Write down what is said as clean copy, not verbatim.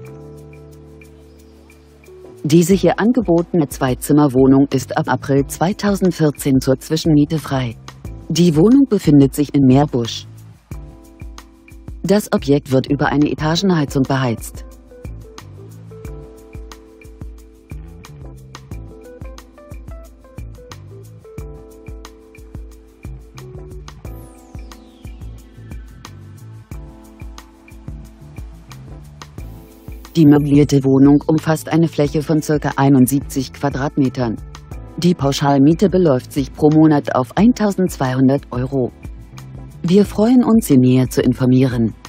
Diese hier angebotene Zweizimmerwohnung ist ab April 2014 zur Zwischenmiete frei. Die Wohnung befindet sich in Meerbusch. Das Objekt wird über eine Etagenheizung beheizt. Die möblierte Wohnung umfasst eine Fläche von ca. 71 Quadratmetern. Die Pauschalmiete beläuft sich pro Monat auf 1.200 €. Wir freuen uns, Sie näher zu informieren.